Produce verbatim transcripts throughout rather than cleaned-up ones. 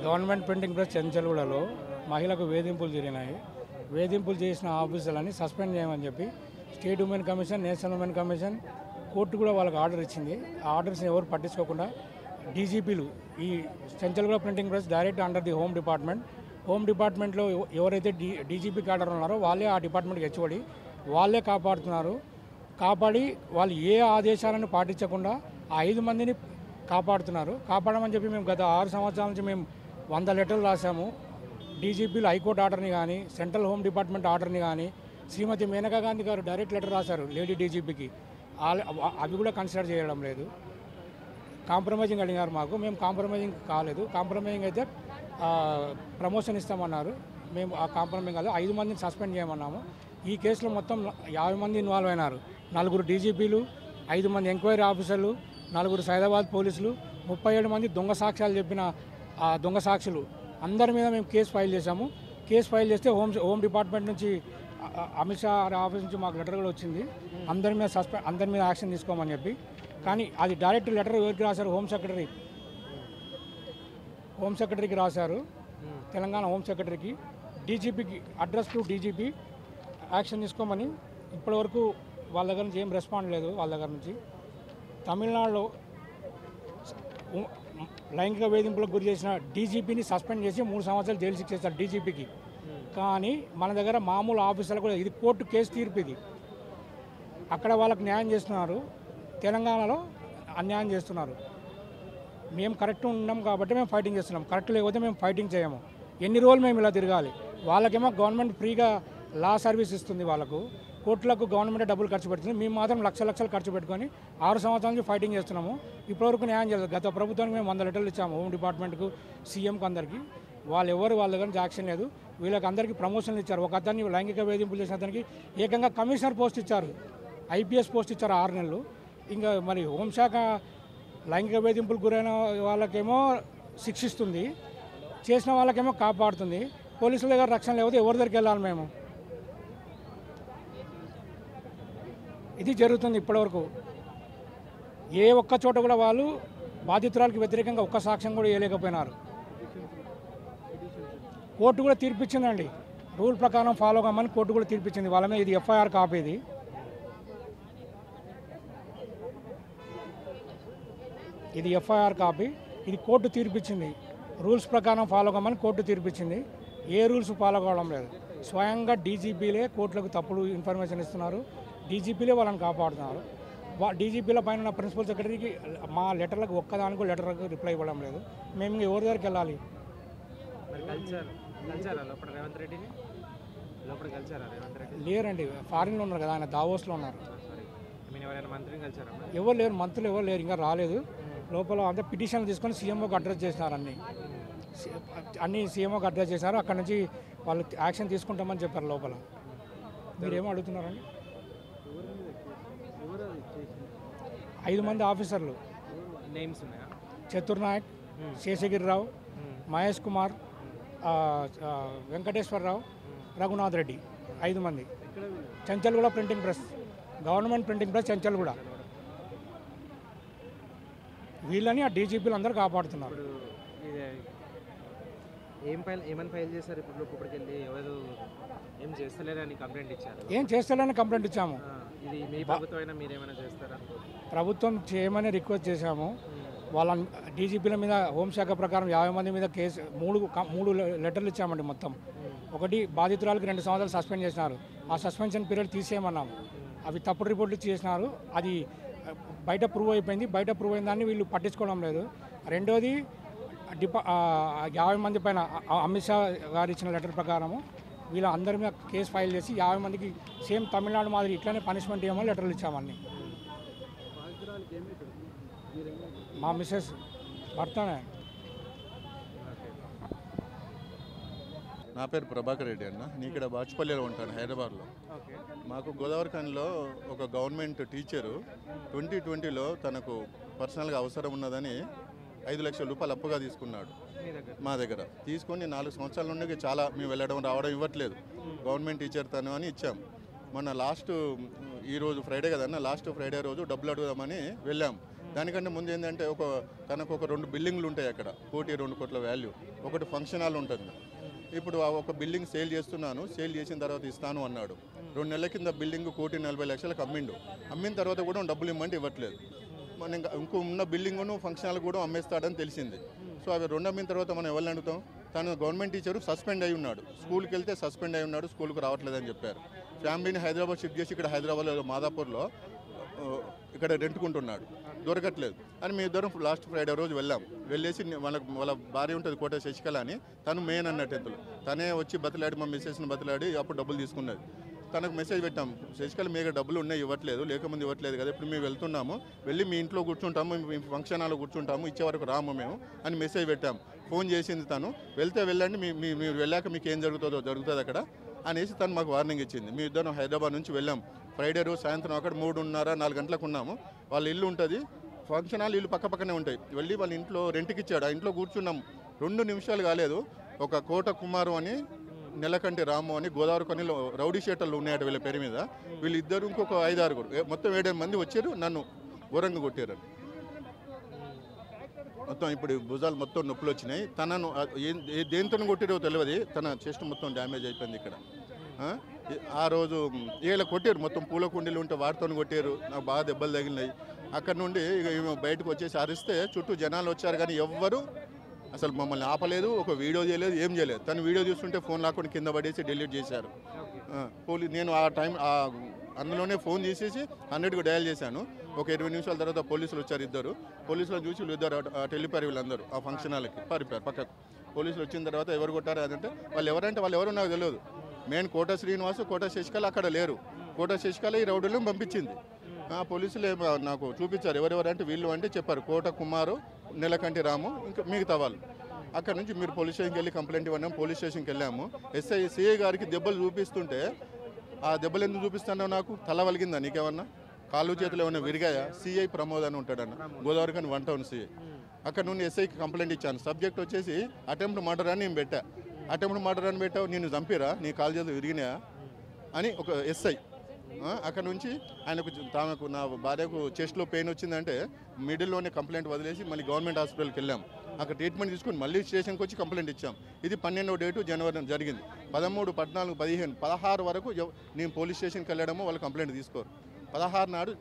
Government printing press చెంచల్గూడలో మహిళకు వేధింపులు జరిగినాయి. వేధింపులు చేసిన ఆఫీసర్లని సస్పెండ్ చేయమని చెప్పి state women commission, national women commission, court కూడా వాళ్ళకి ఆర్డర్ ఇచ్చింది. ఆ ఆర్డర్స్ని ఎవరు పట్టించుకోకుండా డీజీపీలు ఈ Chenchalguda printing press direct under the home department home డిపార్ట్మెంట్లో ఎవరైతే డీ డీజీపీ ఆర్డర్ ఉన్నారో వాళ్ళే ఆ డిపార్ట్మెంట్కి హెచ్చుబడి వాళ్ళే కాపాడుతున్నారు. కాపాడి వాళ్ళు ఏ ఆదేశాలను పాటించకుండా ఆ ఐదు మందిని కాపాడుతున్నారు. కాపాడమని చెప్పి మేము గత ఆరు సంవత్సరాల నుంచి మేము వంద లెటర్లు రాసాము. డీజీపీలు హైకోర్టు ఆర్డర్ని కానీ, సెంట్రల్ హోమ్ డిపార్ట్మెంట్ ఆర్డర్ని కానీ, శ్రీమతి మేనకా గాంధీ గారు డైరెక్ట్ లెటర్ రాశారు లేడీ డీజీపీకి. అవి కూడా కన్సిడర్ చేయడం లేదు. కాంప్రమైజింగ్ అడిగారు మాకు, మేము కాంప్రమైజింగ్ కాలేదు. కాంప్రమైజింగ్ అయితే ప్రమోషన్ ఇస్తామన్నారు. మేము ఆ కాంప్రమైజింగ్ కాదు, ఐదు మందిని సస్పెండ్ చేయమన్నాము. ఈ కేసులో మొత్తం యాభై మంది ఇన్వాల్వ్ అయినారు. నలుగురు డీజీపీలు, ఐదు మంది ఎంక్వైరీ ఆఫీసర్లు, నలుగురు సైదాబాద్ పోలీసులు, ముప్పై ఏడు మంది దొంగ సాక్ష్యాలు చెప్పిన ఆ దొంగ సాక్షులు అందరి మీద మేము కేసు ఫైల్ చేశాము. కేసు ఫైల్ చేస్తే హోమ్ హోమ్ డిపార్ట్మెంట్ నుంచి అమిత్ షా ఆఫీస్ నుంచి మాకు లెటర్ కూడా వచ్చింది, అందరి మీద సస్పెండ్ అందరి మీద యాక్షన్ తీసుకోమని చెప్పి. కానీ అది డైరెక్ట్ లెటర్ ఎవరికి రాశారు? హోమ్ సెక్రటరీ హోమ్ సెక్రటరీకి రాశారు, తెలంగాణ హోమ్ సెక్రటరీకి. డీజీపీకి అడ్రస్ టు డీజీపీ యాక్షన్ తీసుకోమని ఇప్పటివరకు వాళ్ళ దగ్గర నుంచి ఏం రెస్పాండ్ లేదు. వాళ్ళ దగ్గర నుంచి తమిళనాడులో లైంగిక వేధింపులకు గురి చేసిన డీజీపీని సస్పెండ్ చేసి మూడు సంవత్సరాలు జైలు శిక్ష చేస్తారు డీజీపీకి. కానీ మన దగ్గర మామూలు ఆఫీసర్లు కూడా ఇది కోర్టు కేసు తీర్పు, ఇది అక్కడ వాళ్ళకి న్యాయం చేస్తున్నారు, తెలంగాణలో అన్యాయం చేస్తున్నారు. మేము కరెక్ట్ ఉన్నాం కాబట్టి మేము ఫైటింగ్ చేస్తున్నాం, కరెక్ట్ లేకపోతే మేము ఫైటింగ్ చేయము. ఎన్ని రోజులు మేము ఇలా తిరగాలి? వాళ్ళకేమో గవర్నమెంట్ ఫ్రీగా లా సర్వీస్ ఇస్తుంది, వాళ్ళకు కోర్టులకు గవర్నమెంట్ డబ్బులు ఖర్చు పెడుతుంది. మేము మాత్రం లక్ష లక్షలు ఖర్చు పెట్టుకొని ఆరు సంవత్సరాల నుంచి ఫైటింగ్ చేస్తున్నాము. ఇప్పటివరకు న్యాయం చేయలేదు. గత ప్రభుత్వానికి మేము వంద లెటర్లు ఇచ్చాము హోమ్ డిపార్ట్మెంట్కు, సీఎంకు, అందరికీ. వాళ్ళు ఎవరు వాళ్ళ దగ్గర నుంచి యాక్షన్ లేదు. వీళ్ళకి అందరికీ ప్రమోషన్లు ఇచ్చారు. ఒక అతన్ని లైంగిక వేధింపులు చేసిన అతనికి ఏకంగా కమిషనర్ పోస్ట్ ఇచ్చారు, ఐపీఎస్ పోస్ట్ ఇచ్చారు ఆరు నెలలు. ఇంకా మరి హోంశాఖ లైంగిక వేధింపులకు గురైన వాళ్ళకేమో శిక్షిస్తుంది, చేసిన వాళ్ళకేమో కాపాడుతుంది. పోలీసుల దగ్గర రక్షణ లేకపోతే ఎవరి దగ్గరికి వెళ్ళాలి మేము? ఇది జరుగుతుంది ఇప్పటివరకు. ఏ ఒక్క చోట కూడా వాళ్ళు బాధితురాలకు వ్యతిరేకంగా ఒక్క సాక్ష్యం కూడా వేయలేకపోయినారు. కోర్టు కూడా తీర్పిచ్చిందండి, రూల్ ప్రకారం ఫాలో కమ్మని కోర్టు కూడా తీర్పిచ్చింది వాళ్ళ మీద. ఇది ఎఫ్ఐఆర్ కాపీ, ఇది ఇది ఎఫ్ఐఆర్ కాపీ. ఇది కోర్టు తీర్పిచ్చింది, రూల్స్ ప్రకారం ఫాలో కమ్మని కోర్టు తీర్పిచ్చింది. ఏ రూల్స్ ఫాలో కావడం లేదు. స్వయంగా డీజీపీలే కోర్టులకు తప్పుడు ఇన్ఫర్మేషన్ ఇస్తున్నారు, డీజీపీలే వాళ్ళని కాపాడుతున్నారు. వా డీజీపీల పైన ప్రిన్సిపల్ సెక్రటరీకి మా లెటర్లకు ఒక్కదానికి లెటర్లకు రిప్లై ఇవ్వడం లేదు. మేము ఎవరి దగ్గరికి వెళ్ళాలి? లేరండి, ఫారిన్లో ఉన్నారు కదా, ఆయన దావోస్లో ఉన్నారు. ఎవరు లేరు, మంత్రులు ఎవరు లేరు, ఇంకా రాలేదు. లోపల అంతా పిటిషన్లు తీసుకొని సీఎంఓకి అడ్రస్ చేసినారు. అన్నీ అన్నీ సీఎంఓకి అడ్రస్ చేశారు. అక్కడ నుంచి వాళ్ళు యాక్షన్ తీసుకుంటామని చెప్పారు. లోపల మీరేమో అడుగుతున్నారండి? ఐదు మంది ఆఫీసర్లు నేమ్స్ ఉన్నాయా? చతుర్నాయక్, శేషగిరిరావు, మహేష్ కుమార్, వెంకటేశ్వరరావు, రఘునాథ్ రెడ్డి, ఐదు మంది. Chenchalguda printing press, government printing press Chenchalguda. వీళ్ళని ఆ డీజీపీలు అందరూ కాపాడుతున్నారు. ఏం ఫైల్ ఏమని ఫైల్ చేశారు? ఇప్పుడు ఇప్పటికెళ్ళి ఎవరు ఏం చేస్తలేరని కంప్లైంట్ ఇచ్చారు. ఏం చేస్తలేరని కంప్లైంట్ ఇచ్చాము. ఇది మీ ప్రభుత్వం అయినా మీరేమైనా చేస్తారా? ప్రభుత్వం చేయమని రిక్వెస్ట్ చేశాము. వాళ్ళ డీజీపీల మీద హోంశాఖ ప్రకారం యాభై మంది మీద కేసు మూడు మూడు లెటర్లు ఇచ్చామండి మొత్తం. ఒకటి బాధితురాలకు రెండు సంవత్సరాలు సస్పెండ్ చేసినారు, ఆ సస్పెన్షన్ పీరియడ్ తీసేయమన్నాము. అవి తప్పుడు రిపోర్ట్లు చేసినారు, అది బయట ప్రూవ్ అయిపోయింది. బయట ప్రూవ్ అయిన దాన్ని వీళ్ళు పట్టించుకోవడం లేదు. రెండోది డిపా యాభై మంది పైన అమిత్ షా గారు ఇచ్చిన లెటర్ ప్రకారము వీళ్ళ అందరి మీద కేసు ఫైల్ చేసి యాభై మందికి సేమ్ తమిళనాడు మాదిరి ఇట్లానే పనిష్మెంట్ ఇవ్వమని లెటర్లు ఇచ్చామని. మా మిస్సెస్ భర్తనే. నా పేరు ప్రభాకర్ రెడ్డి అన్న, నేను ఇక్కడ బాచుపల్లిలో ఉంటాను, హైదరాబాద్లో. మాకు గోదావరి ఖనిలో ఒక గవర్నమెంట్ టీచరు ట్వంటీ ట్వంటీలో తనకు పర్సనల్గా అవసరం ఉన్నదని ఐదు లక్షల రూపాయలు అప్పుగా తీసుకున్నాడు మా దగ్గర. తీసుకొని నాలుగు సంవత్సరాల నుండి చాలా మేము వెళ్ళడం రావడం ఇవ్వట్లేదు. గవర్నమెంట్ టీచర్ తను అని ఇచ్చాం. మొన్న లాస్ట్ ఈరోజు ఫ్రైడే కదన్న, లాస్ట్ ఫ్రైడే రోజు డబ్బులు అడుగుదామని వెళ్ళాం. దానికంటే ముందు ఏంటంటే ఒక తనకు ఒక రెండు బిల్డింగ్లు ఉంటాయి అక్కడ, కోటి రెండు కోట్ల వాల్యూ. ఒకటి ఫంక్షన్ హాల్ ఉంటుంది. ఇప్పుడు ఆ ఒక బిల్డింగ్ సేల్ చేస్తున్నాను, సేల్ చేసిన తర్వాత ఇస్తాను అన్నాడు. రెండు నెలల కింద బిల్డింగ్ కోటి నలభై లక్షలకు అమ్మిండు. అమ్మిన తర్వాత కూడా డబ్బులు ఇమ్మంటే ఇవ్వట్లేదు. మన ఇంకా ఇంకో ఉన్న బిల్డింగ్ను ఫంక్షన్ హాల్ కూడా అమ్మేస్తాడని తెలిసింది. సో అవి రెండు అమ్మిన తర్వాత మనం ఎవరిని అడుగుతాం? తను గవర్నమెంట్ టీచరు సస్పెండ్ అయి ఉన్నాడు, స్కూల్కి వెళ్తే సస్పెండ్ అయి ఉన్నాడు, స్కూల్కి రావట్లేదని చెప్పారు. ఫ్యామిలీని హైదరాబాద్ షిఫ్ట్ చేసి ఇక్కడ హైదరాబాద్లో మాదాపూర్లో ఇక్కడ రెంట్కుంటున్నాడు, దొరకట్లేదు అని మీ ఇద్దరం లాస్ట్ ఫ్రైడే రోజు వెళ్ళాం. వెళ్ళేసి వాళ్ళ వాళ్ళ భార్య ఉంటుంది కోట శశికళ అని, తను మెయిన్ అన్నట్టు ఎంతలో తనే వచ్చి బతిలాడి మా మిస్సెస్ని బతిలాడి అప్పుడు డబ్బులు తీసుకున్నది. తనకు మెసేజ్ పెట్టాం, శశికళ మీ డబ్బులు ఉన్నాయి ఇవ్వట్లేదు, లేకముందు ఇవ్వట్లేదు కదా, ఇప్పుడు మేము వెళ్తున్నాము, వెళ్ళి మీ ఇంట్లో కూర్చుంటాము, మీ ఫంక్షన్ హాల్లో కూర్చుంటాము, ఇచ్చే వరకు రాము మేము అని మెసేజ్ పెట్టాం. ఫోన్ చేసింది తను, వెళ్తే వెళ్ళండి, మీ మీరు వెళ్ళాక మీకు ఏం జరుగుతుందో జరుగుతుంది అక్కడ అనేసి తను మాకు వార్నింగ్ ఇచ్చింది. మీ ఇద్దరం హైదరాబాద్ నుంచి వెళ్ళాం. ఫ్రైడే రోజు సాయంత్రం అక్కడ మూడున్నర నాలుగు గంటలకు ఉన్నాము. వాళ్ళ ఇల్లు ఉంటుంది, ఫంక్షన్ హాల్ ఇల్లు పక్క పక్కనే ఉంటాయి. వెళ్ళి వాళ్ళ ఇంట్లో రెంట్కి ఇచ్చాడు, ఆ ఇంట్లో కూర్చున్నాం. రెండు నిమిషాలు కాలేదు, ఒక కోట కుమారు అని నెలకంటి రాము అని గోదావరి కొనిలో రౌడీ షేటర్లు ఉన్నాయట వీళ్ళ పేరు మీద. వీళ్ళిద్దరు ఇంకొక ఐదు ఆరుగురు మొత్తం ఏడెనిమిది మంది వచ్చారు, నన్ను ఘోరంగా కొట్టారు. మొత్తం ఇప్పుడు భుజాలు మొత్తం నొప్పులు వచ్చినాయి. తనను దేంతో కొట్టిరో తెలియదు, తన చెస్ట్ మొత్తం డ్యామేజ్ అయిపోయింది ఇక్కడ. ఆ రోజు వీళ్ళ కొట్టారు, మొత్తం పూల కుండీలు ఉంటే వాటితో కొట్టారు, నాకు బాగా దెబ్బలు తగిలినాయి. అక్కడ నుండి ఇక బయటకు వచ్చేసి అరిస్తే చుట్టూ జనాలు వచ్చారు, కానీ ఎవ్వరు అసలు మమ్మల్ని ఆపలేదు, ఒక వీడియో చేయలేదు, ఏం చేయలేదు. తను వీడియో చూస్తుంటే ఫోన్ లాక్కొని కింద పడేసి డిలీట్ చేశారు. పోలీస్ నేను ఆ టైం అందులోనే ఫోన్ తీసేసి హండ్రెడ్కి డయల్ చేశాను. ఒక ఇరవై నిమిషాల తర్వాత పోలీసులు వచ్చారు, ఇద్దరు పోలీసులు చూసి వీళ్ళు ఇద్దరు అటు వెళ్ళిపోయారు. వీళ్ళందరూ ఆ ఫంక్షన్ హాల్కి పారిపోయారు పక్కకు. పోలీసులు వచ్చిన తర్వాత ఎవరు కొట్టారు అదంటే వాళ్ళు ఎవరంటే వాళ్ళు ఎవరు నాకు తెలియదు. మెయిన్ కోట శ్రీనివాసు, కోట శశికళ అక్కడ లేరు. కోట శశికళ ఈ రౌడీలను పంపించింది. పోలీసులు నాకు చూపించారు ఎవరెవరంటే వీళ్ళు అంటే చెప్పారు, కోట కుమారు, నెలకంటి రాము, ఇంకా మిగతా వాళ్ళు. అక్కడ నుంచి మీరు పోలీస్ స్టేషన్కి వెళ్ళి కంప్లైంట్ ఇవ్వడం, పోలీస్ స్టేషన్కి వెళ్ళాము. ఎస్ఐ సిఐ గారికి దెబ్బలు చూపిస్తుంటే, ఆ దెబ్బలు ఎందుకు చూపిస్తున్నావు, నాకు తల వలిగిందా నీకేమన్నా, కాళ్ళు చేతులు ఏమన్నా విరిగాయా? సిఐ ప్రమోద్ అని ఉంటాడన్న, గోదావరి కానీ వన్ టౌన్ సిఐ. అక్కడ నుండి ఎస్ఐకి కంప్లైంట్ ఇచ్చాను. సబ్జెక్ట్ వచ్చేసి అటెంప్ట్ మర్డర్ అని నేను పెట్టా. అటెంప్ట్ మర్డర్ అని పెట్టావు, నేను చంపిరా, నీ కాళ్ళు చేతులు విరిగినాయా అని ఒక ఎస్ఐ. అక్కడ నుంచి ఆయనకు తనకు నా భార్యకు చెస్ట్లో పెయిన్ వచ్చిందంటే మిడిల్లోనే కంప్లైంట్ వదిలేసి మళ్ళీ గవర్నమెంట్ హాస్పిటల్కి వెళ్ళాం. అక్కడ ట్రీట్మెంట్ తీసుకుని మళ్ళీ స్టేషన్కి వచ్చి కంప్లైంట్ ఇచ్చాం. ఇది పన్నెండవ డేటు జనవరి జరిగింది. పదమూడు పద్నాలుగు పదిహేను పదహారు వరకు నేను పోలీస్ స్టేషన్కి వెళ్ళడము, వాళ్ళు కంప్లైంట్ తీసుకోరు. పదహారు నాడు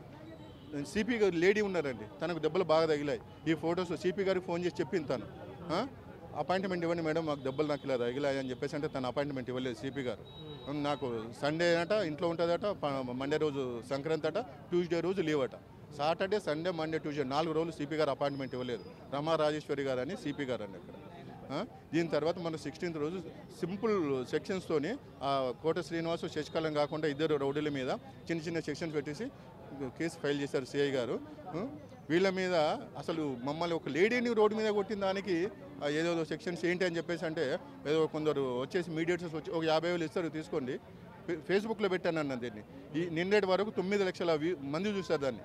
సిపి గారు లేడీ ఉన్నారండి, తనకు దెబ్బలు బాగా తగిలాయి. ఈ ఫొటోస్ సిపి గారికి ఫోన్ చేసి చెప్పింది తను, అపాయింట్మెంట్ ఇవ్వండి మేడం, మాకు దెబ్బలు నాకు ఇలా తగిలాయి అని చెప్పేసి అంటే తను అపాయింట్మెంట్ ఇవ్వలేదు సిపి గారు. నాకు సండే అట ఇంట్లో ఉంటుందట, మండే రోజు సంక్రాంతి అట, ట్యూస్డే రోజు లీవ్ అట. సాటర్డే సండే మండే ట్యూస్డే నాలుగు రోజులు సిపి గారు అపాయింట్మెంట్ ఇవ్వలేదు. రమా రాజేశ్వరి గారు అని సిపి గారు అండి అక్కడ. దీని తర్వాత మన సిక్స్టీన్త్ రోజు సింపుల్ సెక్షన్స్తోని కోట శ్రీనివాసు శశికళం కాకుండా ఇద్దరు రౌడీల మీద చిన్న చిన్న సెక్షన్స్ పెట్టేసి కేసు ఫైల్ చేశారు సిఐ గారు. వీళ్ళ మీద అసలు మమ్మల్ని ఒక లేడీని రోడ్డు మీద కొట్టిన దానికి ఏదో సెక్షన్స్ ఏంటి అని చెప్పేసి అంటే ఏదో కొందరు వచ్చేసి మీడియేటర్స్ వచ్చి ఒక యాభై వేలు ఇస్తారు తీసుకోండి, ఫేస్బుక్లో పెట్టాను అన్న దీన్ని. ఈ నిన్నటి వరకు తొమ్మిది లక్షల మంది చూస్తారు దాన్ని.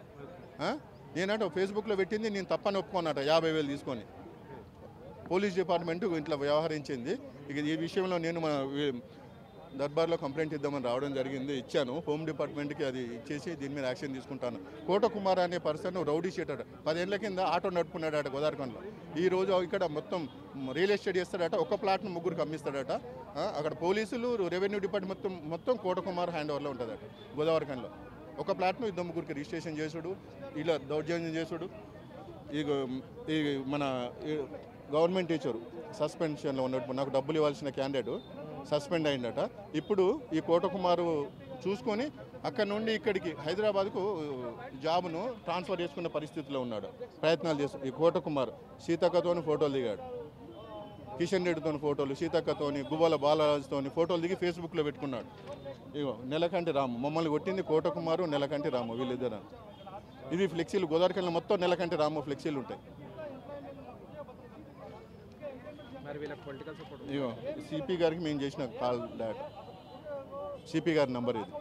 నేనంటే ఫేస్బుక్లో పెట్టింది నేను తప్పని ఒప్పుకోనట, యాభై వేలు తీసుకొని. పోలీస్ డిపార్ట్మెంట్ ఇట్లా వ్యవహరించింది. ఇక ఈ విషయంలో నేను మన దర్బార్లో కంప్లైంట్ ఇద్దామని రావడం జరిగింది, ఇచ్చాను. హోమ్ డిపార్ట్మెంట్కి అది ఇచ్చేసి దీని మీద యాక్షన్ తీసుకుంటాను. కోట కుమార్ అనే పర్సన్ రౌడీ షీటర్, పదేళ్ల కింద ఆటో నడుపుకున్నాడట గోదావరిఖండ్లో. ఈ రోజు ఇక్కడ మొత్తం రియల్ ఎస్టేట్ చేస్తాడట, ఒక ప్లాట్ను ముగ్గురికి అమ్మిస్తాడట. అక్కడ పోలీసులు రెవెన్యూ డిపార్ట్మెంట్ మొత్తం మొత్తం కోట కుమార్ హ్యాండ్ ఓవర్లో ఉంటుందట గోదావరిఖండ్లో. ఒక ప్లాట్ను ఇద్దరు ముగ్గురికి రిజిస్ట్రేషన్ చేసుడు, ఇలా దౌర్జన్యం చేసుడు. ఈ ఈ మన గవర్నమెంట్ టీచరు సస్పెన్షన్లో ఉన్నట్టు నాకు డబ్బులు ఇవ్వాల్సిన క్యాండిడేట్ సస్పెండ్ అయిందట. ఇప్పుడు ఈ కోట కుమారు చూసుకొని అక్కడ నుండి ఇక్కడికి హైదరాబాద్కు జాబ్ను ట్రాన్స్ఫర్ చేసుకున్న పరిస్థితిలో ఉన్నాడు, ప్రయత్నాలు చేస్తూ. ఈ కోట కుమార్ సీతక్కతోని ఫోటోలు దిగాడు, కిషన్ రెడ్డితో ఫోటోలు, సీతక్కతోని, గువ్వల బాలరాజుతోని ఫోటోలు దిగి ఫేస్బుక్లో పెట్టుకున్నాడు. ఇగో నెలకంటి రాము, మమ్మల్ని కొట్టింది కోట కుమారు, నెలకంటి రాము, వీళ్ళిద్దరు. ఇది ఫ్లెక్సీలు గోదావరిఖండ్లో మొత్తం నెలకంటి రాము ఫ్లెక్సీలు ఉంటాయి. ఇగో సిపి గారికి మేము చేసిన కాల్ దాట్ సిపి గారి నంబర్ ఇది.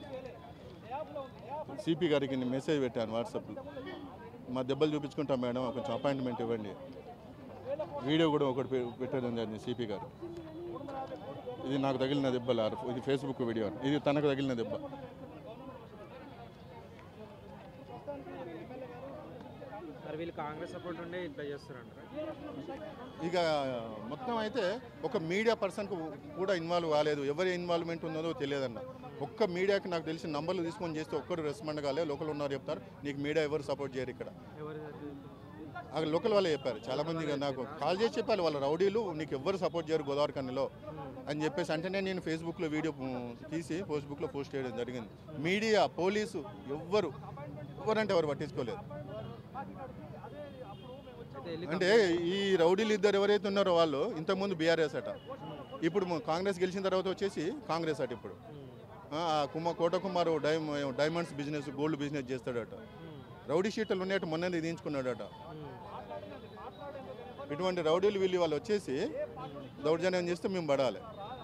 సిపి గారికి నేను మెసేజ్ పెట్టాను వాట్సాప్లో, మా దెబ్బలు చూపించుకుంటాం మేడం, కొంచెం అపాయింట్మెంట్ ఇవ్వండి. వీడియో కూడా ఒకటి పెట్టడం జరిగింది సిపి గారు. ఇది నాకు తగిలిన దెబ్బలు, ఇది ఫేస్బుక్ వీడియో, ఇది తనకు తగిలిన దెబ్బ. మరి వీళ్ళు కాంగ్రెస్ సపోర్ట్ ఉండే ఇట్లా చేస్తారంటారా? ఇక మొత్తం అయితే ఒక మీడియా పర్సన్కు కూడా ఇన్వాల్వ్ కాలేదు. ఎవరి ఇన్వాల్వ్మెంట్ ఉన్నదో తెలియదన్న. ఒక్క మీడియాకి నాకు తెలిసిన నంబర్లు తీసుకొని చేస్తే ఒక్కరు రెస్పాండ్ కాలే. లోకల్ ఉన్నారు చెప్తారు, నీకు మీడియా ఎవరు సపోర్ట్ చేయరు ఇక్కడ. ఎవరు అక్కడ లోకల్ వాళ్ళే చెప్పారు. చాలామంది నాకు కాల్ చేసి చెప్పారు, వాళ్ళ రౌడీలు నీకు ఎవ్వరు సపోర్ట్ చేయరు గోదావరి కన్నీలో అని చెప్పేసి. అంటేనే నేను ఫేస్బుక్లో వీడియో తీసి ఫేస్బుక్లో పోస్ట్ చేయడం జరిగింది. మీడియా, పోలీసు ఎవ్వరు ఎవరంటే ఎవరు పట్టించుకోలేదు. అంటే ఈ రౌడీలు ఇద్దరు ఎవరైతే ఉన్నారో వాళ్ళు ఇంతకుముందు బీఆర్ఎస్ అట, ఇప్పుడు కాంగ్రెస్ గెలిచిన తర్వాత వచ్చేసి కాంగ్రెస్ అట. ఇప్పుడు కుమ కోట కుమార్ డై డైమండ్స్ బిజినెస్, గోల్డ్ బిజినెస్ చేస్తాడట. రౌడీ షీట్లు ఉన్నాయట, మొన్న దించుకున్నాడట. ఇటువంటి రౌడీలు వీళ్ళు వాళ్ళు వచ్చేసి దౌర్జన్యం చేస్తే మేము పడాలి.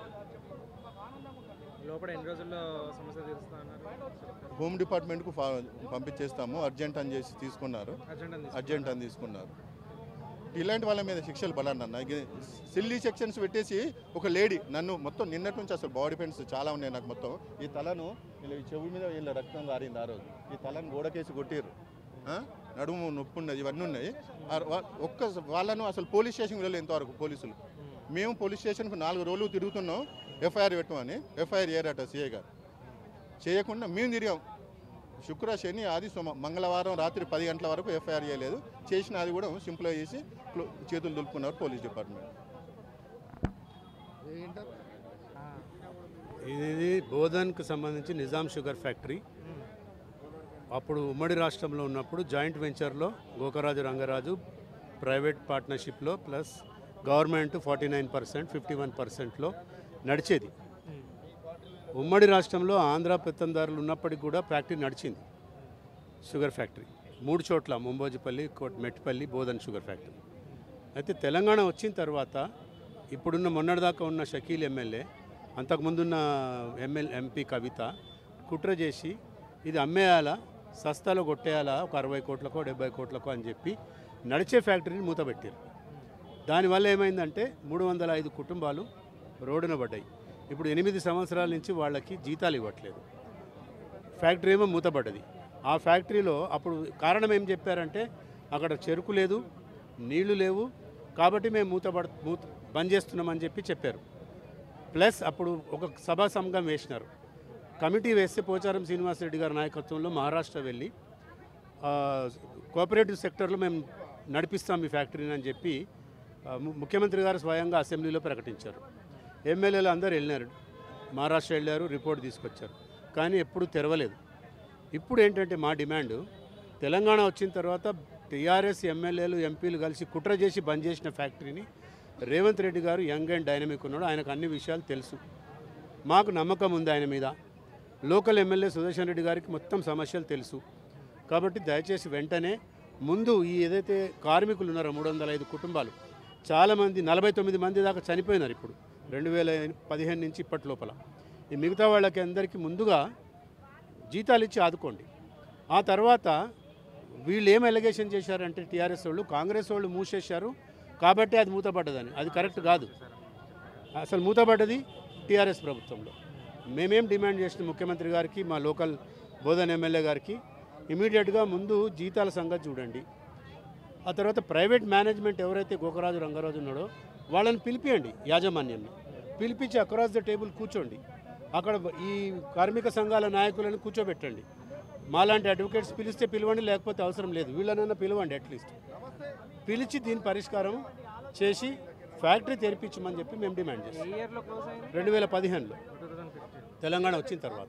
లోపల ఎన్ని రోజుల్లో సమస్య తీరుస్తా అన్నారు? హోమ్ డిపార్ట్మెంట్కు పంపించేస్తాము అర్జెంట్ అని చేసి తీసుకున్నారు. అర్జెంట్ అని తీసుకున్నారు. ఇలాంటి వాళ్ళ మీద శిక్షలు పడాలి అన్న. సిల్లీ సెక్షన్స్ పెట్టేసి ఒక లేడీ నన్ను మొత్తం నిన్నటి నుంచి అసలు బాడీ పెయిన్స్ చాలా ఉన్నాయి నాకు. మొత్తం ఈ తలను వీళ్ళ చెవి మీద వీళ్ళ రక్తం కారింది ఆ రోజు. ఈ తలను గోడకేసి కొట్టిర్రు, నడుము నొప్పి ఉన్నది, ఇవన్నీ ఉన్నాయి. ఒక్క వాళ్ళను అసలు పోలీస్ స్టేషన్కి వెళ్ళలేదు ఇంతవరకు పోలీసులు. మేము పోలీస్ స్టేషన్కు నాలుగు రోజులు తిరుగుతున్నాం ఎఫ్ఐఆర్ పెట్టమని. ఎఫ్ఐఆర్ చేయరట సిఐ గారు. చేయకుండా మేము తిరిగాం. శుక్ర, శని, ఆది, సోమ, మంగళవారం రాత్రి పది గంటల వరకు ఎఫ్ఐఆర్ చేయలేదు. చేసిన అది కూడా సింపుల్గా చేసి చేతులు దులుపుకున్నారు పోలీస్ డిపార్ట్మెంట్. ఇది బోధన్కు సంబంధించి నిజాం షుగర్ ఫ్యాక్టరీ. అప్పుడు ఉమ్మడి రాష్ట్రంలో ఉన్నప్పుడు జాయింట్ వెంచర్లో గోకరాజు రంగరాజు ప్రైవేట్ పార్ట్నర్షిప్లో plus government forty nine percent fifty one పర్సెంట్లో నడిచేది. ఉమ్మడి రాష్ట్రంలో ఆంధ్ర పెత్తందారులు ఉన్నప్పటికీ కూడా ఫ్యాక్టరీ నడిచింది. షుగర్ ఫ్యాక్టరీ మూడు చోట్ల, ముంబోజిపల్లి, మెట్టిపల్లి, బోధన్ షుగర్ ఫ్యాక్టరీ. అయితే తెలంగాణ వచ్చిన తర్వాత ఇప్పుడున్న మొన్నటిదాకా ఉన్న షకీల్ ఎమ్మెల్యే, అంతకుముందున్న ఎమ్మెల్యే ఎంపీ కవిత కుట్ర చేసి ఇది అమ్మేయాలా, సస్తాలో కొట్టేయాలా, ఒక అరవై కోట్లకో డెబ్బై కోట్లకో అని చెప్పి నడిచే ఫ్యాక్టరీని మూతపెట్టారు. దానివల్ల ఏమైందంటే మూడు వందల ఐదు కుటుంబాలు రోడ్డున పడ్డాయి. ఇప్పుడు ఎనిమిది సంవత్సరాల నుంచి వాళ్ళకి జీతాలు ఇవ్వట్లేదు. ఫ్యాక్టరీ ఏమో మూతపడ్డది. ఆ ఫ్యాక్టరీలో అప్పుడు కారణం ఏం చెప్పారంటే అక్కడ చెరుకు లేదు, నీళ్లు లేవు, కాబట్టి మేము మూతపడ మూత బంద్ చేస్తున్నామని చెప్పి చెప్పారు. ప్లస్ అప్పుడు ఒక సభా సంఘం వేసినారు. కమిటీ వేస్తే పోచారం శ్రీనివాసరెడ్డి గారి నాయకత్వంలో మహారాష్ట్ర వెళ్ళి కోఆపరేటివ్ సెక్టర్లో మేము నడిపిస్తాం ఈ ఫ్యాక్టరీని అని చెప్పి ముఖ్యమంత్రి గారు స్వయంగా అసెంబ్లీలో ప్రకటించారు. ఎమ్మెల్యేలు అందరూ వెళ్ళినారు, మహారాష్ట్ర వెళ్ళారు, రిపోర్ట్ తీసుకొచ్చారు, కానీ ఎప్పుడు తెరవలేదు. ఇప్పుడు ఏంటంటే మా డిమాండ్, తెలంగాణ వచ్చిన తర్వాత టీఆర్ఎస్ ఎమ్మెల్యేలు ఎంపీలు కలిసి కుట్ర చేసి బంద్ చేసిన ఫ్యాక్టరీని రేవంత్ రెడ్డి గారు యంగ్ అండ్ డైనమిక్ ఉన్నాడు, ఆయనకు అన్ని విషయాలు తెలుసు, మాకు నమ్మకం ఉంది ఆయన మీద. లోకల్ ఎమ్మెల్యే సుదర్శన్ రెడ్డి గారికి మొత్తం సమస్యలు తెలుసు. కాబట్టి దయచేసి వెంటనే ముందు ఈ ఏదైతే కార్మికులు ఉన్నారో మూడు వందల ఐదు కుటుంబాలు, చాలామంది నలభై తొమ్మిది మంది దాకా చనిపోయినారు ఇప్పుడు రెండు వేల పదిహేను నుంచి ఇప్పటి లోపల. ఈ మిగతా వాళ్ళకి అందరికీ ముందుగా జీతాలు ఇచ్చి ఆదుకోండి. ఆ తర్వాత వీళ్ళు ఏం ఎలిగేషన్ చేశారంటే టీఆర్ఎస్ వాళ్ళు కాంగ్రెస్ వాళ్ళు మూసేశారు కాబట్టి అది మూతపడ్డదని. అది కరెక్ట్ కాదు. అసలు మూతపడ్డది టీఆర్ఎస్ ప్రభుత్వంలో. మేమేం డిమాండ్ చేసిన ముఖ్యమంత్రి గారికి, మా లోకల్ బోధన్ ఎమ్మెల్యే గారికి, ఇమీడియట్గా ముందు జీతాల సంగతి చూడండి. ఆ తర్వాత ప్రైవేట్ మేనేజ్మెంట్ ఎవరైతే గోకరాజు రంగరాజు ఉన్నాడో వాళ్ళని పిలిపియండి, యాజమాన్యాన్ని పిలిపించి అక్రాస్ ద టేబుల్ కూర్చోండి. అక్కడ ఈ కార్మిక సంఘాల నాయకులను కూర్చోబెట్టండి. మాలాంటి అడ్వకేట్స్ పిలిస్తే పిలవండి, లేకపోతే అవసరం లేదు, వీళ్ళనైనా పిలవండి. అట్లీస్ట్ పిలిచి దీని పరిష్కారం చేసి ఫ్యాక్టరీ తెరిపించమని చెప్పి మేము డిమాండ్ చేస్తాం. రెండు వేల పదిహేనులో తెలంగాణ వచ్చిన తర్వాత.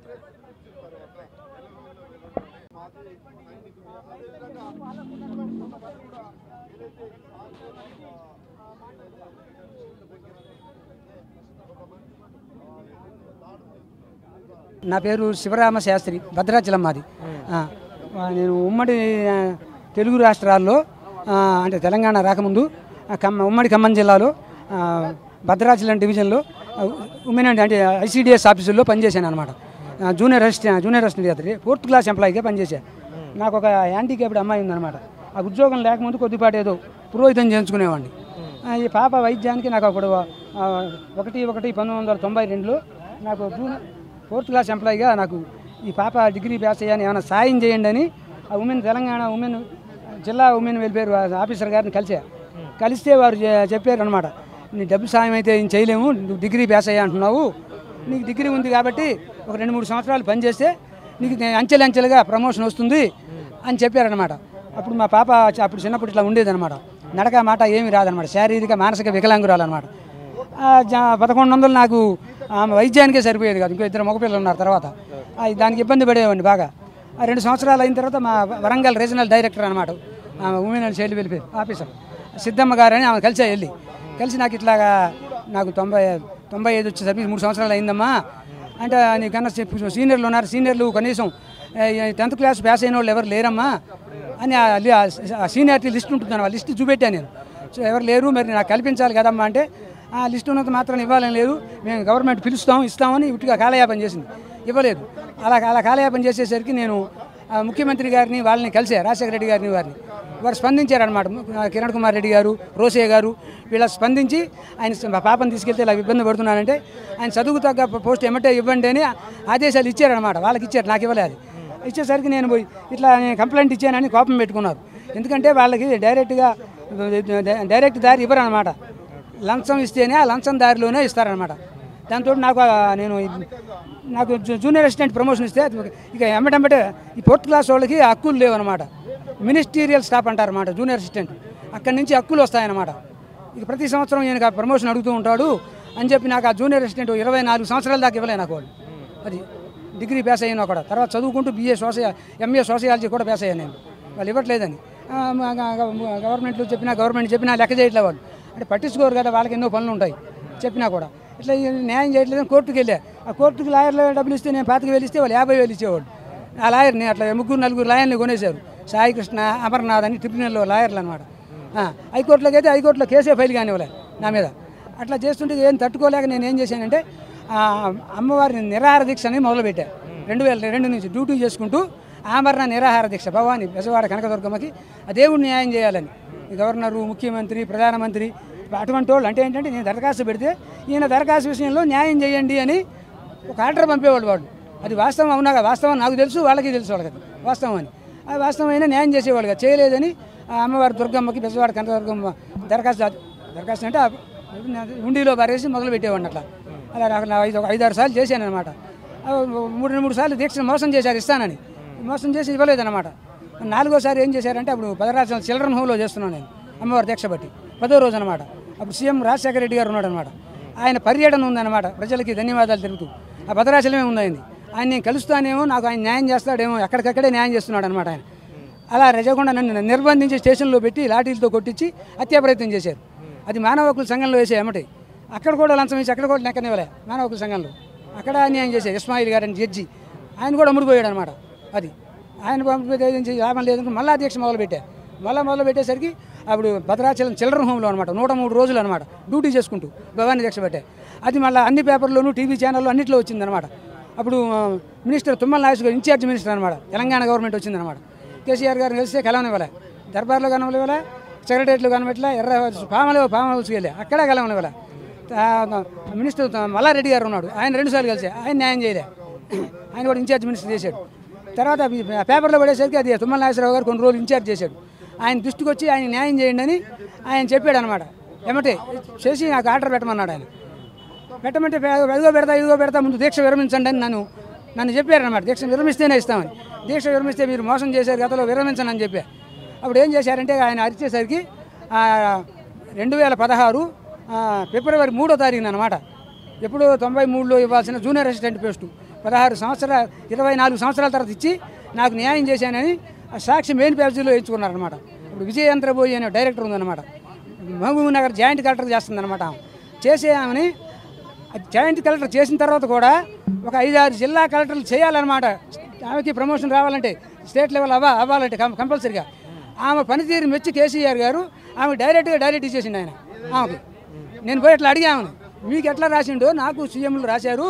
నా పేరు శివరామ శాస్త్రి, భద్రాచలం మాది. నేను ఉమ్మడి తెలుగు రాష్ట్రాల్లో అంటే తెలంగాణ రాకముందు ఖమ్మం ఉమ్మడి ఖమ్మం జిల్లాలో భద్రాచలం డివిజన్లో ఉమెన్ అంటే ఐసీడీఎస్ ఆఫీసుల్లో పనిచేశాను అనమాట. Junior assistant junior assistant fourth class ఎంప్లాయీగా పనిచేశాను. నాకు ఒక హ్యాండిక్యాప్డ్ అమ్మాయి ఉందన్నమాట. ఆ ఉద్యోగం లేకముందు కొద్దిపాటి ఏదో పురోహితం చేయించుకునేవాడిని. ఈ పాప వైద్యానికి నాకు అప్పుడు ఒకటి ఒకటి పంతొమ్మిది వందల తొంభై రెండులో నాకు జూనియర్ ఫోర్త్ క్లాస్ ఎంప్లాయీగా నాకు ఈ పాప డిగ్రీ పాస్ అయ్యాను, ఏమైనా సాయం చేయండి అని ఆ ఉమెన్ తెలంగాణ ఉమెన్ జిల్లా ఉమెన్ వెల్ఫేర్ ఆఫీసర్ గారిని కలిసా. కలిస్తే వారు చె- చెప్పారు అనమాట, నీ డబ్బు సాయం అయితే ఏం చేయలేము, నువ్వు డిగ్రీ పాస్ అయ్యా అంటున్నావు, నీకు డిగ్రీ ఉంది కాబట్టి ఒక రెండు మూడు సంవత్సరాలు పనిచేస్తే నీకు అంచెలు అంచెలుగా ప్రమోషన్ వస్తుంది అని చెప్పారనమాట. అప్పుడు మా పాప చ- అప్పుడు చిన్నప్పుడు ఇట్లా ఉండేదన్నమాట, నడక మాట ఏమీ రాదనమాట, శారీరక మానసిక వికలాంగురాలన్నమాట. ఆ, జ- పదకొండు వందలు నాకు ఆమె వైద్యానికే సరిపోయేది కాదు, ఇంకో ఇద్దరు మగపిల్లలు ఉన్నారు తర్వాత, ఆ, దానికి ఇబ్బంది పడేవాడిని బాగా. ఆ రెండు సంవత్సరాలు అయిన తర్వాత మా వరంగల్ రీజనల్ డైరెక్టర్ అనమాట, women and child welfare officer Siddhamma గారు అని ఆమె కలిసి వెళ్ళి కలిసి నాకు ఇట్లాగా నాకు తొంభై తొంభై ఐదు వచ్చేసరికి మూడు సంవత్సరాలు అయిందమ్మా అంటే, నీకన్నా సీనియర్లు ఉన్నారు, సీనియర్లు కనీసం టెన్త్ క్లాస్ పాస్ అయిన వాళ్ళు ఎవరు లేరమ్మా అని ఆ లి- ఆ సీనియారిటీ లిస్ట్ ఉంటుందని ఆ లిస్ట్ చూపెట్టాను నేను. సో ఎవరు లేరు, మరి నాకు కల్పించాలి కదమ్మా అంటే, ఆ లిస్ట్ ఉన్నంత మాత్రం ఇవ్వాలని లేదు, మేము గవర్నమెంట్ పిలుస్తాం ఇస్తామని ఉట్టిగా కాలయాపన చేసింది, ఇవ్వలేదు. అలా అలా కాలయాపన చేసేసరికి నేను ఆ ముఖ్యమంత్రి గారిని వాళ్ళని కలిసే రాజశేఖర రెడ్డి గారిని వారిని వారు స్పందించారనమాట. కిరణ్ కుమార్ రెడ్డి గారు, రోసే గారు వీళ్ళ స్పందించి ఆయన మా పాపను తీసుకెళ్తే ఇలా ఇబ్బంది పడుతున్నానంటే ఆయన చదువుకు తగ్గ పోస్ట్ ఎమ్మటే ఇవ్వండి అని ఆదేశాలు ఇచ్చారనమాట. వాళ్ళకి ఇచ్చారు, నాకు ఇవ్వలేదు. ఇచ్చేసరికి నేను పోయి ఇట్లా నేను కంప్లైంట్ ఇచ్చానని కోపం పెట్టుకున్నారు. ఎందుకంటే వాళ్ళకి డైరెక్ట్గా డైరెక్ట్ దారి ఇవ్వరు అనమాట, లంచం ఇస్తేనే ఆ లంచం దారిలోనే ఇస్తారనమాట. దాంతో నాకు ఆ నేను నాకు జూ- జూనియర్ అసిస్టెంట్ ప్రమోషన్ ఇస్తే ఇక ఎమ్మటెమ్మటే ఈ ఫోర్త్ క్లాస్ వాళ్ళకి హక్కులు లేవన్నమాట, మినిస్టీరియల్ స్టాఫ్ అంటారు అన్నమాట జూనియర్ అసిస్టెంట్, అక్కడి నుంచి హక్కులు వస్తాయన్నమాట. ఇక ప్రతి సంవత్సరం ఈయనకు ఆ ప్రమోషన్ అడుగుతూ ఉంటాడు అని చెప్పి నాకు ఆ జూనియర్ అసిస్టెంట్ ఇరవై నాలుగు సంవత్సరాల దాకా ఇవ్వలే నాకు వాళ్ళు. అది డిగ్రీ పాస్ అయినా కూడా తర్వాత చదువుకుంటూ బీఏ సోషియా ఎంఏ సోషియాలజీ కూడా పాస్ అయ్యాను నేను, వాళ్ళు ఇవ్వట్లేదని ఆ, మా- గ- గ- గవర్నమెంట్లో చెప్పినా గవర్నమెంట్ చెప్పినా లెక్క చేయట్లే వాళ్ళు, అంటే పట్టించుకోరు కదా, వాళ్ళకి ఎన్నో పనులు ఉంటాయి చెప్పినా కూడా. ఇట్లా ఈ న్యాయం చేయట్లేదని కోర్టుకు వెళ్ళా, ఆ కోర్టుకు లాయర్లు డబ్బులు ఇస్తే నేను పాతిక వేలు ఇస్తే వాళ్ళు యాభై వేలు ఇచ్చేవాడు. ఆ లాయర్ని అట్లా ముగ్గురు నలుగురు లాయర్ని కొనేశారు, సాయి కృష్ణ, అమర్నాథ్ అని ట్రిబ్యునల్లో లాయర్లు అనమాట. హైకోర్టులోకి అయితే హైకోర్టులో కేసే ఫైల్ కానివ్వలే నా మీద. అట్లా చేస్తుంటే ఏం తట్టుకోలేక నేను ఏం చేశానంటే ఆ, అమ్మవారిని నిరాహార దీక్ష అని మొదలుపెట్టాను. రెండు వేల రెండు నుంచి డ్యూటీ చేసుకుంటూ ఆమరణ నిరాహార దీక్ష భవాని బెజవాడ కనకదుర్గమ్మకి ఆ దేవుడు న్యాయం చేయాలని గవర్నరు, ముఖ్యమంత్రి, ప్రధానమంత్రి అటువంటి వాళ్ళు అంటే ఏంటంటే నేను దరఖాస్తు పెడితే ఈయన దరఖాస్తు విషయంలో న్యాయం చేయండి అని ఒక ఆర్డర్ పంపేవాళ్ళు వాళ్ళు. అది వాస్తవం అవునాగా, వాస్తవం నాకు తెలుసు, వాళ్ళకి తెలుసు, వాళ్ళకి వాస్తవం అని. అది వాస్తవమైన న్యాయం చేసేవాళ్ళుగా చేయలేదని ఆ అమ్మవారి దుర్గమ్మకి బెజవాడ కనకదుర్గమ్మ దరఖాస్తు దరఖాస్తు అంటే ఆ ఉండిలో పారేసి మొదలు పెట్టేవాడిని. అట్లా అలా నాకు నా ఐదు ఐదారు సార్లు చేశాను అనమాట. మూడు మూడు సార్లు దీక్ష మోసం చేశారు ఇస్తానని, మోసం చేసి ఇవ్వలేదన్నమాట. నాలుగోసారి ఏం చేశారంటే అప్పుడు భద్రాచలం చిల్డ్రన్ హోమ్లో చేస్తున్నాను నేను అమ్మవారి దీక్ష బట్టి పదో రోజు అనమాట. అప్పుడు సీఎం రాజశేఖర రెడ్డి గారు ఉన్నాడు అనమాట, ఆయన పర్యటన ఉందన్నమాట, ప్రజలకి ధన్యవాదాలు తెలుపుతూ ఆ భద్రాచలమే ఉందయింది. ఆయన నేను కలుస్తానేమో, నాకు ఆయన న్యాయం చేస్తాడేమో, ఎక్కడికక్కడే న్యాయం చేస్తున్నాడు అనమాట ఆయన. అలా రజకుండా నన్ను నిర్బంధించి స్టేషన్లో పెట్టి లాఠీలతో కొట్టించి హత్యా ప్రయత్నం చేశారు. అది మానవ హక్కుల సంఘంలో వేసే ఎమ్మటి, అక్కడ కూడా లంచం ఇచ్చి అక్కడ కూడా నెక్కనివ్వలే మానవ హక్కుల సంఘంలో, అక్కడ అన్యాయం చేశారు. ఇస్మాయిల్ గారు అని జడ్జి ఆయన కూడా అమ్ముడుపోయాడు అనమాట. అది ఆయన పంపించి లాభం లేదని మళ్ళీ దీక్ష మొదలు పెట్టారు. మళ్ళీ మొదలు పెట్టేసరికి అప్పుడు భద్రాచలం చిల్డ్రన్ హోమ్లో అనమాట నూట మూడు రోజులు అనమాట డ్యూటీ చేసుకుంటూ భవానీ దీక్ష పెట్టారు. అది మళ్ళీ అన్ని పేపర్లోనూ టీవీ ఛానల్లో అన్నింటిలో వచ్చిందనమాట. అప్పుడు మినిస్టర్ తుమ్మల నాగేశ్వర గారు ఇన్ఛార్జ్ మినిస్టర్ అనమాట, తెలంగాణ గవర్నమెంట్ వచ్చిందనమాట. కేసీఆర్ గారిని కలిస్తే కలవనివ్వలే, దర్బార్లో కలవనివ్వలే, సెక్రటరియట్లో కనబెట్టలే, ఎర్ర పామలో పామ హౌస్కి వెళ్ళా, అక్కడే కలవనివ్వలే. మినిస్టర్ మల్లారెడ్డి గారు ఉన్నాడు, ఆయన రెండుసార్లు కలిసే, ఆయన న్యాయం చేయలే, ఆయన కూడా ఇన్ఛార్జ్ మినిస్టర్ చేశాడు. తర్వాత పేపర్లో పడేసరికి అది తుమ్మల నాగేశ్వరరావు గారు కొన్ని రోజులు ఇన్ఛార్జ్ చేశాడు. ఆయన దృష్టికి వచ్చి ఆయన న్యాయం చేయండి అని ఆయన చెప్పాడు అనమాట. ఏమంటే చేసి నాకు ఆర్డర్ పెట్టమన్నాడు ఆయన. పెట్టమంటే ఇదిగో పెడతా ఇదిగో పెడతా ముందు దీక్ష విరమించండి అని నన్ను నన్ను చెప్పారనమాట. దీక్ష విరమిస్తేనే ఇస్తామని, దీక్ష విరమిస్తే మీరు మోసం చేశారు గతంలో విరమించండి అని చెప్పారు. అప్పుడు ఏం చేశారంటే ఆయన అరిచేసరికి రెండు వేల పదహారు ఫిబ్రవరి మూడో తారీఖున అనమాట, ఎప్పుడు తొంభై మూడులో ఇవ్వాల్సిన జూనియర్ అసిస్టెంట్ పోస్టు పదహారు సంవత్సరాలు ఇరవై నాలుగు సంవత్సరాల తర్వాత ఇచ్చి నాకు న్యాయం చేశానని ఆ సాక్షి మెయిన్ పేజీలో ఎంచుకున్నారనమాట. ఇప్పుడు విజయంత్రబోయి అనే డైరెక్టర్ ఉందన్నమాట, మహబూబ్ నగర్ జాయింట్ కలెక్టర్ చేస్తుందన్నమాట. ఆమె చేసే ఆమెని జాయింట్ కలెక్టర్ చేసిన తర్వాత కూడా ఒక ఐదారు జిల్లా కలెక్టర్లు చేయాలన్నమాట. ఆమెకి ప్రమోషన్ రావాలంటే స్టేట్ లెవెల్ అవ్వ అవ్వాలంటే కంపల్సరీగా ఆమె పనితీరు మెచ్చి కేసీఆర్ గారు ఆమె డైరెక్ట్గా డైరెక్ట్ ఇచ్చేసిండు ఆయన ఆమెకి. నేను పోయి అట్లా అడిగామని, మీకు ఎట్లా రాసిండో నాకు సీఎంలు రాశారు,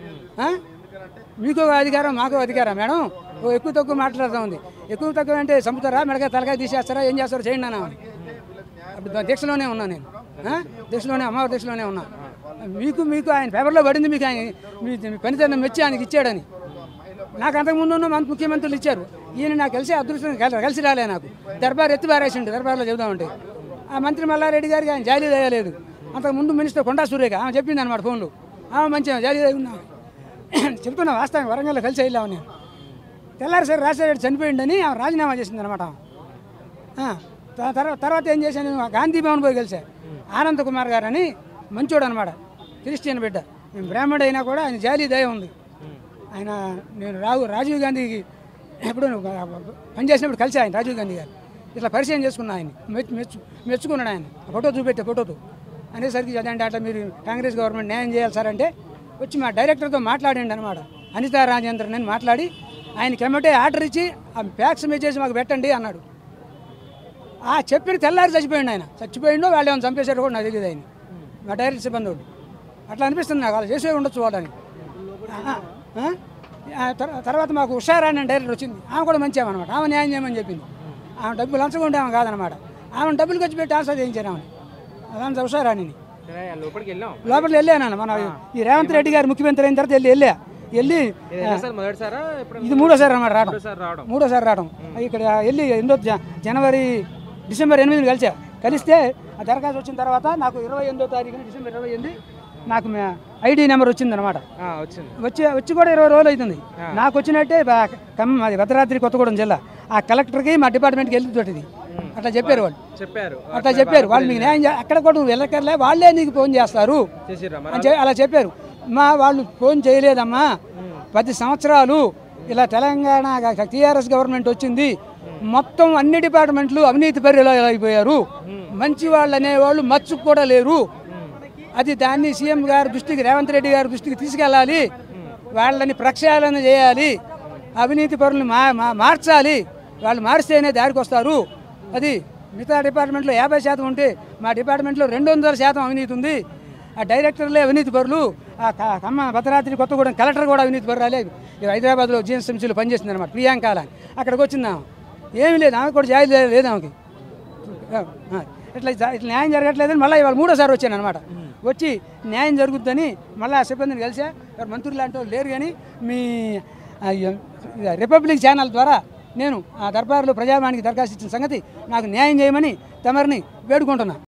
మీకు అధికారం మాకు అధికారం మేడం, ఓ ఎక్కువ తక్కువ మాట్లాడుతూ ఉంది. ఎక్కువ తక్కువ అంటే చంపుతారా, మెడకాయ తలకాయ తీసేస్తారా, ఏం చేస్తారో చేయండి అన్నా. అప్పుడు దీక్షలోనే ఉన్నా నేను, దీక్షలోనే అమ్మవారి దీక్షలోనే ఉన్నా. మీకు మీకు ఆయన పేపర్లో పడింది, మీకు ఆయన మీ పనితనం మెచ్చి ఆయనకి ఇచ్చాడని. నాకు అంతకుముందు ఉన్న మంత్రి ముఖ్యమంత్రులు ఇచ్చారు, ఈయన నాకు కలిసి అదృష్టం కల- కలిసి రాలే నాకు దర్బార్ ఎత్తి పారేసిండు దర్బార్లో చెబుదామంటే ఆ మంత్రి మల్లారెడ్డి గారికి ఆయన జాలి వేయలేదు. అంతకుముందు మినిస్టర్ కొండా సురేఖ ఆమె చెప్పింది అనమాట ఫోన్లో, ఆమె మంచిగా జాలి ఉన్నా చెప్తున్నా వాస్తవం వరంగల్లో కలిసి వెళ్ళామని. తెల్లారి సార్ రాజశేఖర చనిపోయిండని ఆమె రాజీనామా చేసింది అనమాట. తర్వాత తర్వాత ఏం చేశాను, గాంధీ భవన్ పోయి కలిసా. ఆనంద్ కుమార్ గారు అని మంచోడు అనమాట, క్రిస్టియన్ బిడ్డ. మేము బ్రాహ్మణుడు అయినా కూడా ఆయన జాలి దయ ఉంది. ఆయన నేను రావు రాజీవ్ గాంధీకి ఎప్పుడు పనిచేసినప్పుడు కలిసి ఆయన రాజీవ్ గాంధీ గారు ఇట్లా పరిచయం చేసుకున్నా. ఆయన మెచ్చు మెచ్చు మెచ్చుకున్నాడు ఆయన ఫోటో చూపెట్టే ఫోటోతో. అనేసరికి అదంటే అట్లా మీరు కాంగ్రెస్ గవర్నమెంట్ న్యాయం చేయాలి సార్ అంటే వచ్చి మా డైరెక్టర్తో మాట్లాడండి అనమాట. అనితా రాజేంద్రన్ అని మాట్లాడి ఆయనకి ఎమ్మటే ఆర్డర్ ఇచ్చి ఆ ఫ్యాక్స్ మెసేజ్ మాకు పెట్టండి అన్నాడు. ఆ చెప్పిన తెల్లారి చచ్చిపోయిండు ఆయన. చచ్చిపోయిండో వాళ్ళు ఏమైనా చంపేశారు కూడా నాకు తెలియదు ఆయన, మా డైరెక్ట్ సిబ్బంది వాళ్ళు. అట్లా అనిపిస్తుంది నాకు, వాళ్ళు చేసే ఉండొచ్చు వాళ్ళని. తర్వాత మాకు ఉషారాణి అని డైరెక్టర్ వచ్చింది, ఆమె కూడా మంచి ఆమె అనమాట. ఆమె న్యాయం చేయమని చెప్పింది. ఆమె డబ్బులు లంచగొంటే ఆమె కాదనమాట, ఆమె డబ్బులు ఖర్చు పెట్టి ఆన్సర్ చేయించారు ఆమె. అదంతా ఉషారాణిని లోపలికి వెళ్ళాం లోపలికి వెళ్ళాను. మన ఈ రేవంత్ రెడ్డి గారు ముఖ్యమంత్రి అయిన తర్వాత వెళ్ళి వెళ్ళా వెళ్ళి మొదటిసారా ఇది మూడోసారి అనమాట రావడం, రావడం మూడోసారి రావడం. ఇక్కడ వెళ్ళి ఎనిమిదో జ- జనవరి డిసెంబర్ ఎనిమిదిని కలిసా. కలిస్తే ఆ దరఖాస్తు వచ్చిన తర్వాత నాకు ఇరవై ఎనిమిదో తారీఖున డిసెంబర్ ఇరవై ఎనిమిది నాకు ఐడి నెంబర్ వచ్చిందనమాట. వచ్చింది వచ్చి వచ్చి కూడా ఇరవై రోజులు అవుతుంది. నాకు వచ్చినట్టే బా- ఖమ్మం అది భద్రాద్రి కొత్తగూడెం జిల్లా ఆ కలెక్టర్కి మా డిపార్ట్మెంట్కి వెళ్ళిపోతుంది. అట్లా చెప్పారు వాళ్ళు, చెప్పారు అట్లా చెప్పారు వాళ్ళు. మీకు న్యాయం చే- అక్కడ కూడా నువ్వు వెళ్ళక్కర్లే, వాళ్ళే నీకు ఫోన్ చేస్తారు అని చె- అలా చెప్పారు. మా వాళ్ళు ఫోన్ చేయలేదమ్మా, పది సంవత్సరాలు ఇలా తెలంగాణ టీఆర్ఎస్ గవర్నమెంట్ వచ్చింది, మొత్తం అన్ని డిపార్ట్మెంట్లు అవినీతి పర్యలు అయిపోయారు, మంచి వాళ్ళు అనేవాళ్ళు మచ్చుకు కూడా లేరు. అది దాన్ని సీఎం గారి దృష్టికి రేవంత్ రెడ్డి గారి దృష్టికి తీసుకెళ్ళాలి, వాళ్ళని ప్రక్షాళన చేయాలి, అవినీతి పరులను మా మా- మార్చాలి, వాళ్ళు మారిస్తేనే దారికి వస్తారు. అది మిగతా డిపార్ట్మెంట్లో యాభై శాతం ఉంటే మా డిపార్ట్మెంట్లో రెండు వందల శాతం అవినీతి ఉంది. ఆ డైరెక్టర్లే అవినీతి పరులు, ఆ క- ఖమ్మం భద్రాద్రి కొత్తగూడెం కలెక్టర్ కూడా అవినీతి పరురాలే. హైదరాబాద్లో జిఎస్ఎంసీలో పనిచేసింది అనమాట ప్రియాంక అని. అక్కడికి వచ్చింది ఆమె, ఏమీ లేదు, ఆమె కూడా జాయి లేదు ఆమెకి. ఇట్లా ఇట్లా న్యాయం జరగట్లేదని మళ్ళీ ఇవాళ మూడోసారి వచ్చాను అనమాట. వచ్చి న్యాయం జరుగుద్దని మళ్ళీ ఆ సిబ్బందిని కలిసా. మంత్రులు లాంటి వాళ్ళు లేరు, కానీ మీ ఆ, రిపబ్లిక్ ఛానల్ ద్వారా నేను ఆ దర్బార్లో ప్రజావానికి దరఖాస్తు ఇచ్చిన సంగతి నాకు న్యాయం చేయమని తమరిని వేడుకుంటున్నా.